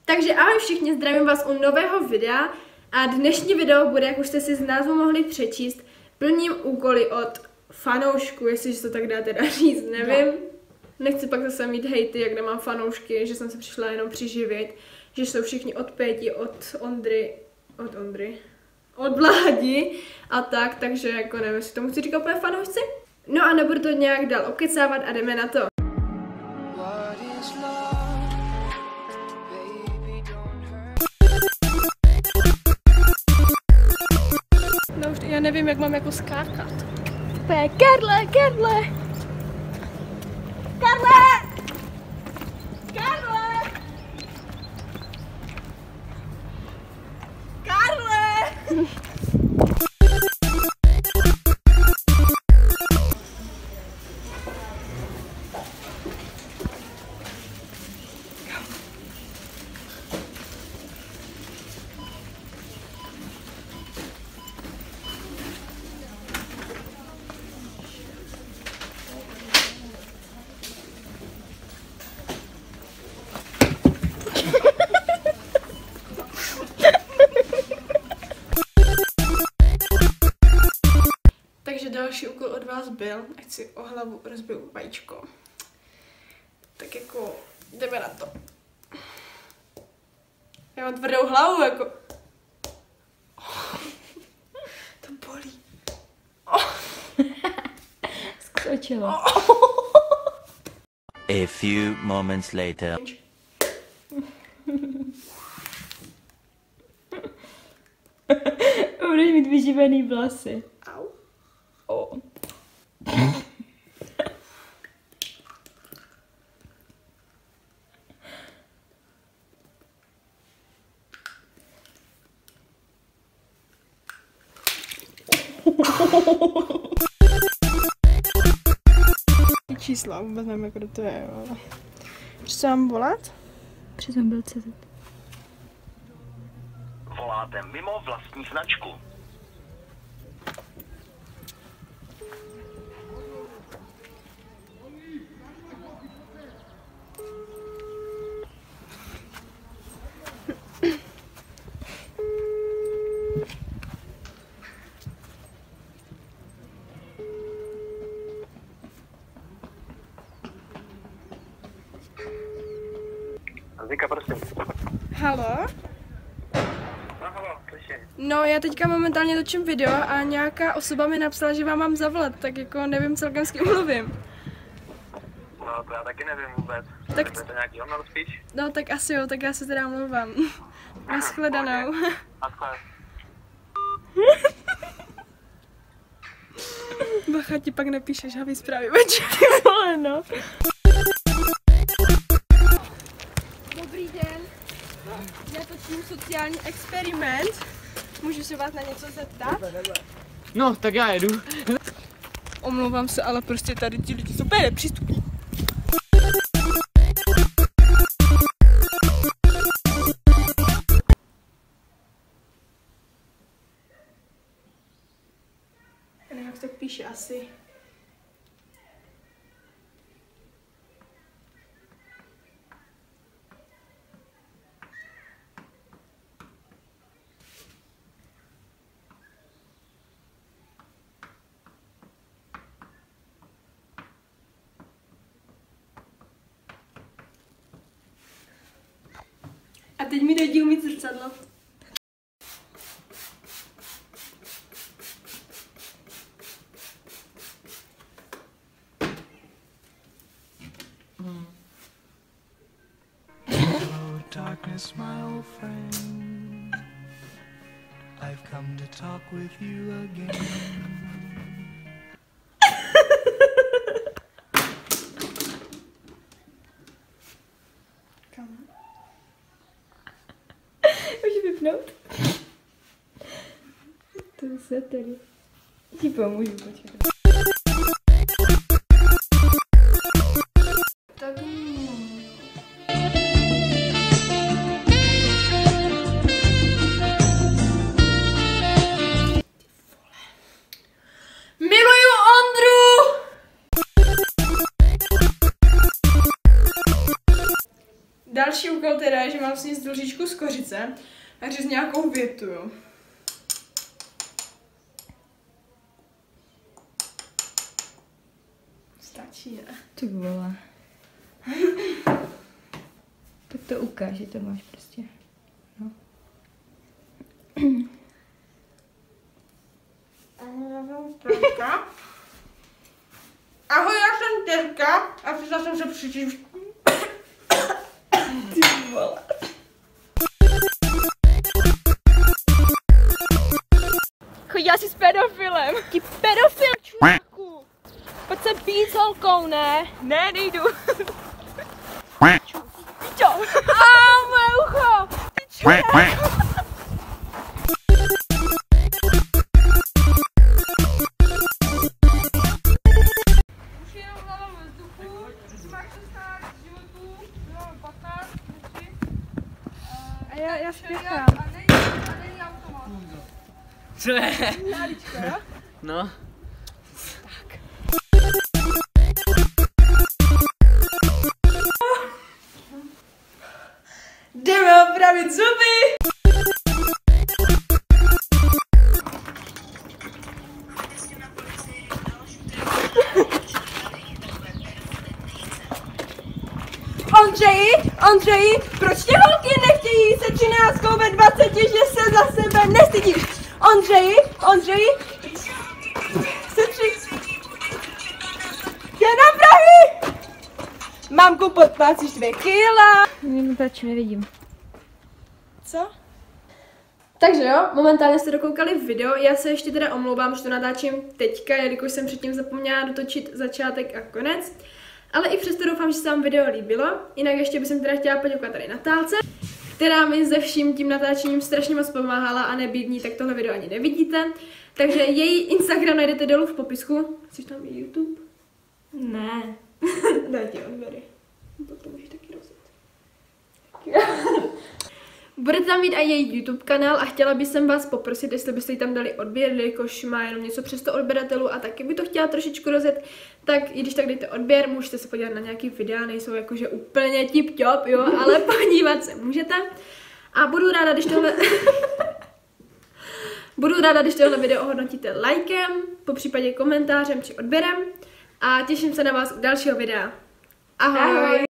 Takže ahoj všichni, zdravím vás u nového videa a dnešní video bude, jak už jste si z názvu mohli přečíst, plním úkoly od fanoušků, jestli to tak dá teda říct, nevím. Nechci pak zase mít hejty, jak nemám fanoušky, že jsem se přišla jenom přiživit, že jsou všichni od Péti, od Vládi a tak, takže jako nevím, jestli tomu chci říkat úplně fanoušci. No a nebudu to nějak dál okecávat a jdeme na to. No už já nevím, jak mám jako skákat. Karle! Karle! Takže další úkol od vás byl, ať si o hlavu rozbiju vajíčko. Tak jako, jdeme na to. Já mám tvrdou hlavu, jako. To bolí. Skočilo. A few moments later. Budeš mít vyživený vlasy. Au. Oh. Čísla, vůbec nevím, jak to je, ale... Co mám volat? Přes mobil.cz. Voláte mimo vlastní značku. Zika, prosím. Halo? No, halo, slyším. No, já teďka momentálně točím video a nějaká osoba mi napsala, že vám mám zavolat, tak jako nevím celkem s kým mluvím. No, to já taky nevím vůbec. Tak... Je to nějaký honor speech? No, tak asi jo, tak já se teda mluvám. Naschledanou. Naschle. Bacha, ti pak nepíšeš havý zprávy večer, vole, no. Dobrý den. Já točím sociální experiment. Můžu se vás na něco zeptat? No, tak já jedu. Omlouvám se, ale prostě tady ti lidi jsou úplně nepřístupní. Já nevím, jak to píše asi. A teď mi dojde umít zrcadlo. Hello, darkness, my old friend. I've come to talk with you again. Můžu vypnout? To se tady. Ti pomůžu, počkat. Tak... Miluju Ondru! Další úkol úkol teda je, že mám sníst lžičku z kořice a říct nějakou větu. Stačí, ne? Ty vole. Tak to ukáž, že to máš prostě. No. Ahoj, já jsem Terka a přišla jsem se přičíst. Ty vole. Chodila jsi s pedofilem. Ty pedofil, čuráku. Pojď se pít s holkou, ne? Ne, nejdu. Čo? Moje ucho. Ty čuráku. Už jenom hlava ve vzduchu. Máš 16 životů, no 15, 3. A já spěchám. A není automat. Co je? Jáličko, jo? No. Jdeme opravit zuby! Ondřeji, proč tě holky nechtějí se 13 ve 20, že se za sebe nestydíš? Ondřeji, se 3... Jde na Prahy! Mamku, podpácíš 2 kila. Proč nevidím. Co? Takže jo, momentálně jste dokoukali video, já se ještě teda omlouvám, že to natáčím teďka, jelikož jsem předtím zapomněla dotočit začátek a konec. Ale i přesto doufám, že se vám video líbilo. Jinak ještě bych teda chtěla poděkovat tady Natálce, která mi se vším tím natáčením strašně moc pomáhala a nebýt ní, tak tohle video ani nevidíte. Takže její Instagram najdete dolů v popisku. Chceš tam i YouTube? Ne. Daj ti odběry. To můžeš taky rozjet. Budete tam mít i její YouTube kanál a chtěla bych vás poprosit, jestli byste jí tam dali odběr, jakož má jenom něco přes 100 odběratelů a taky by to chtěla trošičku rozjet, tak i když tak dejte odběr, můžete se podívat na nějaký videa, nejsou jakože úplně tip-top, jo, ale podívat se můžete. A budu ráda, když tohle video ohodnotíte lajkem, popřípadě komentářem či odběrem a těším se na vás u dalšího videa. Ahoj! Ahoj.